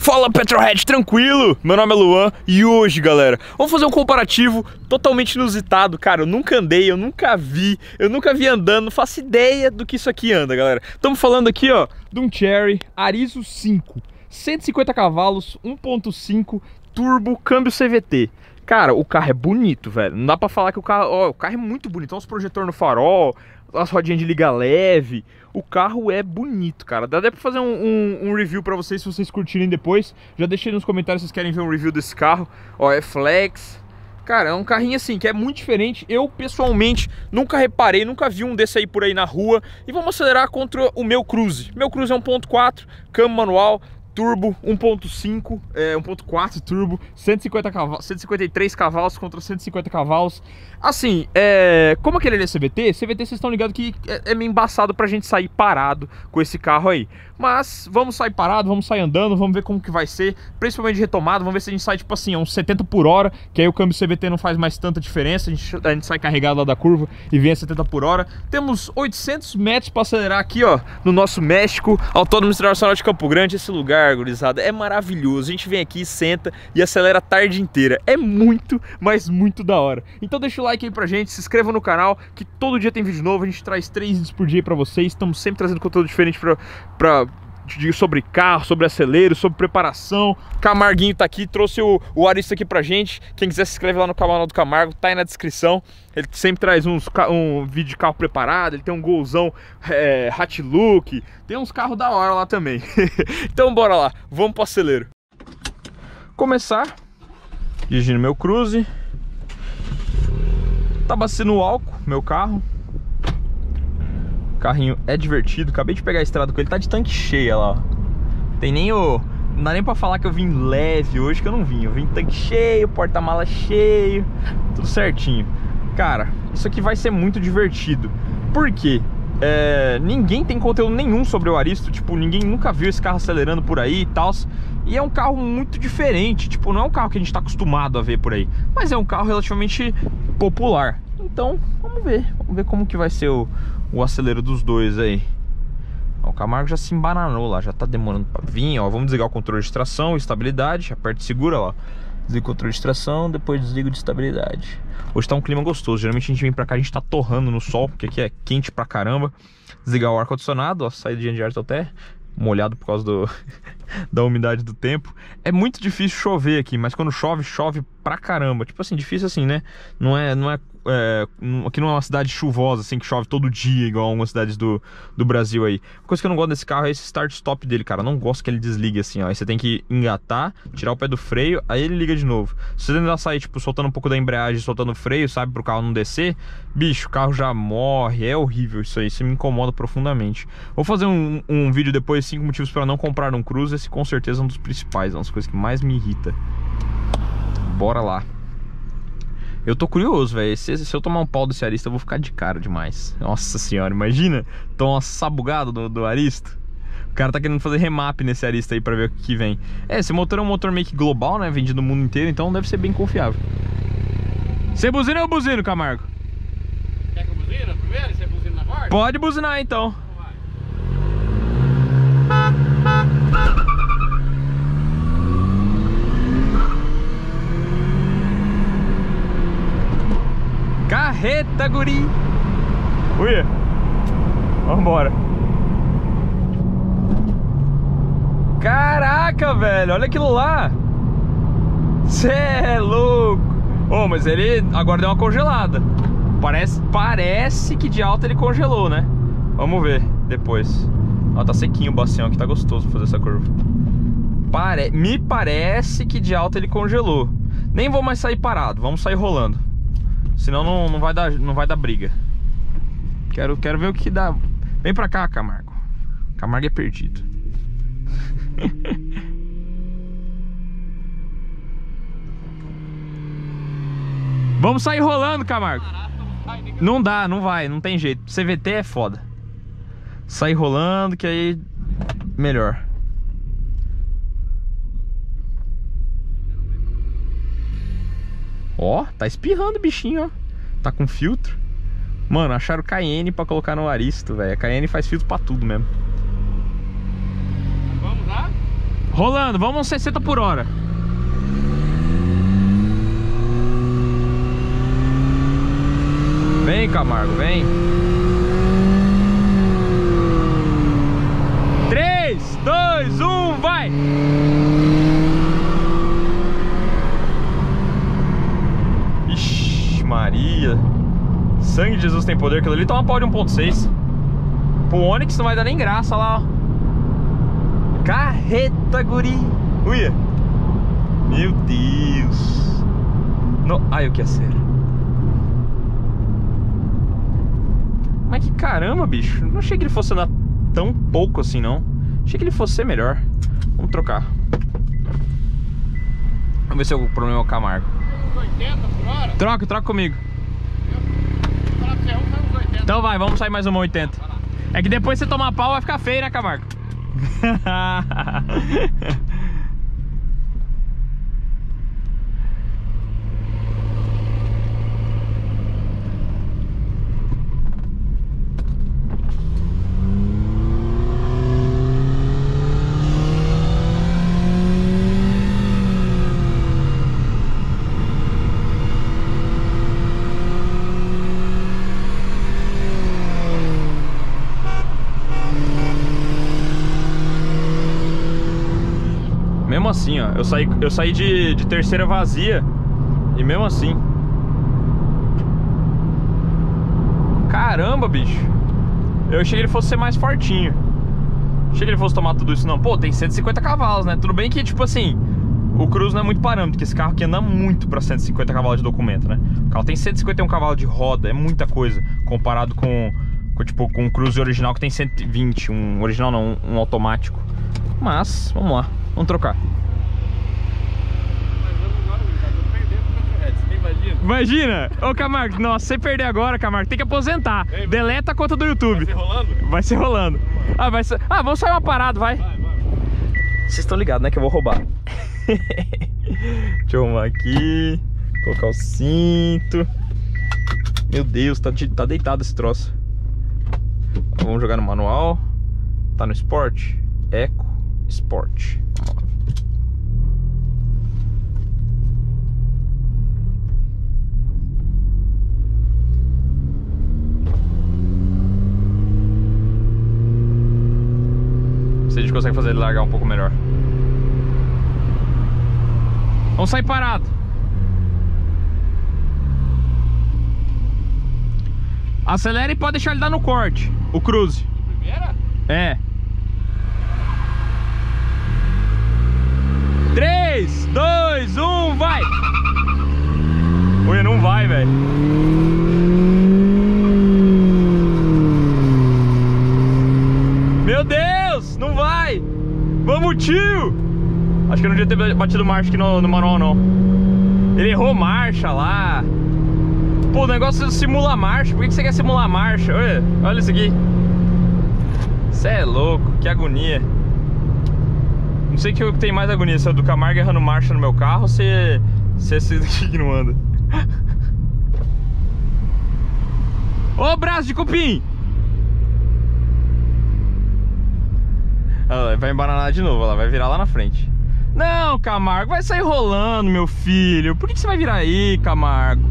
Fala Petrolhead, tranquilo? Meu nome é Luan e hoje, galera, vamos fazer um comparativo totalmente inusitado. Cara, eu nunca andei, eu nunca vi andando, não faço ideia do que isso aqui anda, galera. Estamos falando aqui, ó, de um Chery Arizo 5, 150 cavalos, 1.5, turbo, câmbio CVT. Cara, o carro é bonito, velho. Não dá pra falar que o carro... Ó, o carro é muito bonito. Olha os projetores no farol, as rodinhas de liga leve. O carro é bonito, cara. Dá até pra fazer um review pra vocês, se vocês curtirem depois. Já deixei nos comentários se vocês querem ver um review desse carro. Ó, é flex. Cara, é um carrinho assim, que é muito diferente. Eu, pessoalmente, nunca reparei, nunca vi um desse aí por aí na rua. E vamos acelerar contra o meu Cruze. Meu Cruze é 1.4, câmbio manual, turbo, 1.5, 1.4 turbo, 150 cavalos, 153 cavalos contra 150 cavalos. Assim, como aquele ali é CVT, vocês estão ligados que é meio embaçado pra gente sair parado com esse carro aí. Mas vamos sair parado, vamos sair andando, vamos ver como que vai ser, principalmente de retomada, vamos ver se a gente sai tipo assim, a uns 70 por hora, que aí o câmbio CVT não faz mais tanta diferença, a gente sai carregado lá da curva e vem a 70 por hora. Temos 800 metros para acelerar aqui, ó, no nosso México, Autódromo Internacional de Campo Grande. Esse lugar, gurizada, é maravilhoso. A gente vem aqui, senta e acelera a tarde inteira. É muito, mas muito da hora. Então deixa o like aí pra gente, se inscreva no canal, que todo dia tem vídeo novo. A gente traz 3 vídeos por dia pra vocês. Estamos sempre trazendo conteúdo diferente sobre carro, sobre acelero, sobre preparação. Camarguinho tá aqui, trouxe o Aristo aqui pra gente. Quem quiser se inscreve lá no canal do Camargo, tá aí na descrição. Ele sempre traz um vídeo de carro preparado. Ele tem um golzão hat look, tem uns carros da hora lá também. Então bora lá, vamos pro acelero. Começar dirigindo meu Cruze. Tá abastecendo o álcool, meu carro. O carrinho é divertido, acabei de pegar a estrada com ele, tá de tanque cheio, olha lá. Tem nem o... Não dá nem pra falar que eu vim leve hoje, que eu não vim. Eu vim tanque cheio, porta-mala cheio, tudo certinho. Cara, isso aqui vai ser muito divertido. Por quê? Ninguém tem conteúdo nenhum sobre o Aristo. Tipo, ninguém nunca viu esse carro acelerando por aí e tal. E é um carro muito diferente. Tipo, não é um carro que a gente tá acostumado a ver por aí, mas é um carro relativamente popular. Então, vamos ver como que vai ser o acelero dos dois aí. Ó, o Camargo já se embananou lá, já tá demorando pra vir. Ó, vamos desligar o controle de tração, estabilidade. Aperta e segura, ó. Desliga o controle de tração, depois desliga o de estabilidade. Hoje tá um clima gostoso. Geralmente a gente vem pra cá, a gente tá torrando no sol, porque aqui é quente pra caramba. Desligar o ar-condicionado, ó, saída de ar tá até molhado por causa da umidade do tempo. É muito difícil chover aqui, mas quando chove, chove pra caramba. Tipo assim, difícil assim, né? Aqui não é uma cidade chuvosa, assim, que chove todo dia, igual algumas cidades do Brasil aí. A coisa que eu não gosto desse carro é esse start-stop dele, cara. Eu não gosto que ele desligue assim, ó. Aí você tem que engatar, tirar o pé do freio, aí ele liga de novo. Se você tentar sair, tipo, soltando um pouco da embreagem, soltando o freio, sabe, pro carro não descer, bicho, o carro já morre. É horrível isso aí, isso me incomoda profundamente. Vou fazer um vídeo depois, 5 motivos para não comprar um Cruze. Esse com certeza é um dos principais, é uma das coisas que mais me irrita. Bora lá. Eu tô curioso, velho. Se eu tomar um pau desse Aristo, eu vou ficar de cara demais. Nossa senhora, imagina tomar uma sabugada do Aristo. O cara tá querendo fazer remap nesse Aristo aí pra ver o que vem. Esse motor é um motor meio que global, né? Vendido no mundo inteiro, então deve ser bem confiável. Você buzina ou eu buzino, Camargo? Quer que eu buzina primeiro? Você buzina na porta? Pode buzinar então. Carreta, guri! Ui! Vambora! Caraca, velho! Olha aquilo lá! Cê é louco! Oh, mas ele agora deu uma congelada. Parece que de alta ele congelou, né? Vamos ver depois. Ó, tá sequinho o bacião aqui, tá gostoso fazer essa curva. Me parece que de alta ele congelou. Nem vou mais sair parado, vamos sair rolando. Senão não vai dar briga. Quero ver o que dá. Vem pra cá, Camargo. Camargo é perdido. Vamos sair rolando, Camargo. Não dá, não vai, não tem jeito. CVT é foda. Sair rolando que aí melhor. Ó, tá espirrando o bichinho, ó. Tá com filtro. Mano, acharam Cayenne pra colocar no Aristo, velho. A Cayenne faz filtro pra tudo mesmo. Vamos lá? Rolando, vamos uns 60 por hora. Vem, Camargo, vem. 3, 2, 1, vai! Ixi, Maria. Sangue de Jesus tem poder. Aquilo ali tá uma pau de 1.6. Pro Onix não vai dar nem graça lá, ó. Carreta, guri. Uia. Meu Deus. No... Ai, o que é sério? Mas que caramba, bicho. Não achei que ele fosse andar tão pouco assim, não. Achei que ele fosse ser melhor. Vamos trocar. Vamos ver se o problema é o Camargo. Uns 80 por hora? Troca comigo. Então vai, vamos sair mais uma 80. É que depois você tomar pau vai ficar feio, né, Camargo? Mesmo assim, ó, eu saí de terceira vazia. E mesmo assim. Caramba, bicho. Eu achei que ele fosse ser mais fortinho. Achei que ele fosse tomar tudo isso, não. Pô, tem 150 cavalos, né? Tudo bem que, tipo assim, o Cruze não é muito parâmetro, porque esse carro aqui anda muito pra 150 cavalos de documento, né? O carro tem 151 cavalos de roda, é muita coisa comparado com o Cruze original, que tem 120. Um original não, um automático. Mas, vamos lá, vamos trocar. Imagina! Ô, Camargo, nossa, se você perder agora, Camargo, tem que aposentar. Ei, deleta a conta do YouTube. Vai ser rolando? Vai ser rolando. Vamos sair uma parada, vai. Vocês estão ligados, né, que eu vou roubar. Deixa eu arrumar aqui. Colocar o cinto. Meu Deus, tá deitado esse troço. Vamos jogar no manual. Tá no Sport. Eco, Sport. Vamos lá. Se a gente consegue fazer ele largar um pouco melhor. Vamos sair parado. Acelera e pode deixar ele dar no corte. O Cruze. Primeira? É. 3, 2, 1, vai! Ui, não vai, velho. Meu Deus, não vai! Vamos, tio! Acho que eu não devia ter batido marcha aqui no manual, não. Ele errou marcha lá. Pô, o negócio simula marcha. Por que você quer simular marcha? Olha isso aqui. Você é louco, que agonia. Não sei que eu tenho mais agonia, se é o do Camargo errando marcha no meu carro ou se é esse daqui que não anda. Ô, braço de cupim! Ela vai embananar de novo, ela vai virar lá na frente. Não, Camargo, vai sair rolando, meu filho. Por que você vai virar aí, Camargo?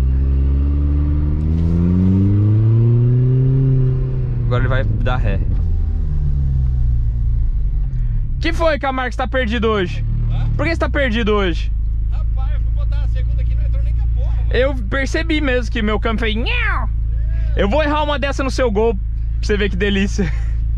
Agora ele vai dar ré. Que foi, Camargo, que você tá perdido hoje? Hã? Por que você tá perdido hoje? Rapaz, eu fui botar a segunda aqui e não entrou nem capô, mano. Eu percebi mesmo que meu câmbio fez... Eu vou errar uma dessa no seu gol pra você ver que delícia.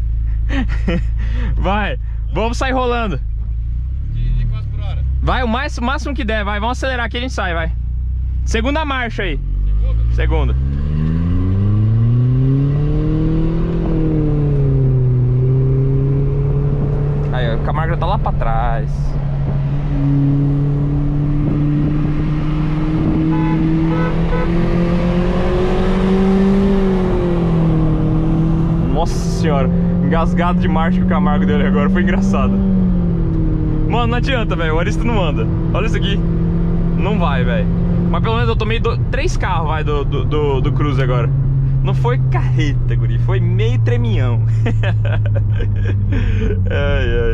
Vai, vamos sair rolando. De quantos por hora? Vai, o máximo que der, vai. Vamos acelerar aqui, a gente sai, vai. Segunda marcha aí. Segunda. Aí, o Camargo já tá lá pra trás. Nossa senhora, engasgado de marcha que o Camargo deu ali agora, foi engraçado. Mano, não adianta, velho, o Arista não anda. Olha isso aqui. Não vai, velho. Mas pelo menos eu tomei 3 carros, vai, do Cruze agora. Não foi carreta, guri, foi meio treminhão. Ai, ai.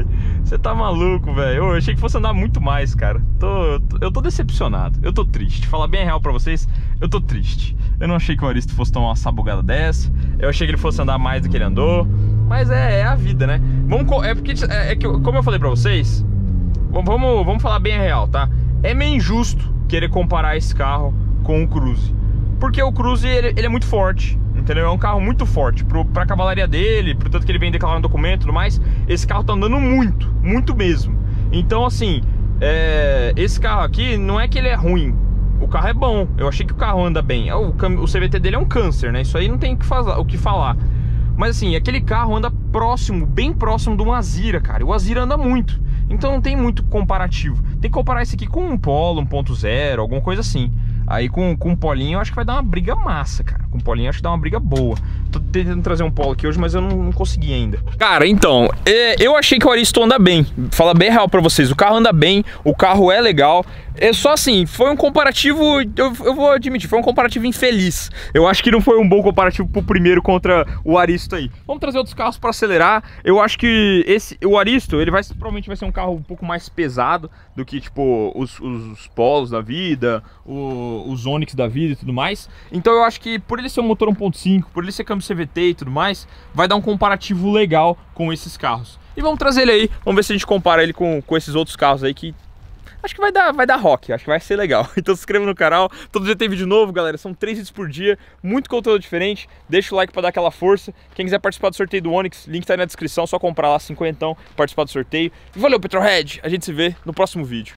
Você tá maluco, velho. Eu achei que fosse andar muito mais, cara. Eu tô decepcionado. Eu tô triste. Falar bem a real pra vocês, eu tô triste. Eu não achei que o Aristo fosse tomar uma sabugada dessa. Eu achei que ele fosse andar mais do que ele andou. Mas é a vida, né? Como eu falei pra vocês, vamos falar bem a real, tá? É meio injusto querer comparar esse carro com o Cruze. Porque o Cruze, ele é muito forte, entendeu? É um carro muito forte pra cavalaria dele, pro tanto que ele vem declarando documento e tudo mais. Esse carro tá andando muito, muito mesmo. Então, assim, esse carro aqui, não é que ele é ruim. O carro é bom, eu achei que o carro anda bem. O CVT dele é um câncer, né? Isso aí não tem o que falar. Mas assim, aquele carro anda próximo, bem próximo do Azira, cara. O Azira anda muito. Então não tem muito comparativo. Tem que comparar esse aqui com um Polo 1.0, alguma coisa assim. Aí com um Polinho eu acho que vai dar uma briga massa, cara. Com um Polinho eu acho que dá uma briga boa. Tô tentando trazer um Polo aqui hoje, mas eu não consegui ainda. Cara, então, eu achei que o Aristo anda bem. Fala bem real pra vocês, o carro anda bem, o carro é legal. É só assim, foi um comparativo, eu vou admitir, foi um comparativo infeliz. Eu acho que não foi um bom comparativo pro primeiro contra o Aristo aí. Vamos trazer outros carros pra acelerar. Eu acho que o Aristo, ele provavelmente vai ser um carro um pouco mais pesado do que, tipo, os Polos da vida, os Onix da vida e tudo mais. Então eu acho que por ele ser um motor 1.5, por ele ser câmbio CVT e tudo mais, vai dar um comparativo legal com esses carros. E vamos trazer ele aí, vamos ver se a gente compara ele com esses outros carros aí que acho que vai dar rock, acho que vai ser legal. Então se inscreva no canal, todo dia tem vídeo novo, galera. São 3 vídeos por dia, muito conteúdo diferente. Deixa o like pra dar aquela força. Quem quiser participar do sorteio do Onix, link tá aí na descrição, só comprar lá 50, participar do sorteio. Valeu, Petrolhead, a gente se vê no próximo vídeo.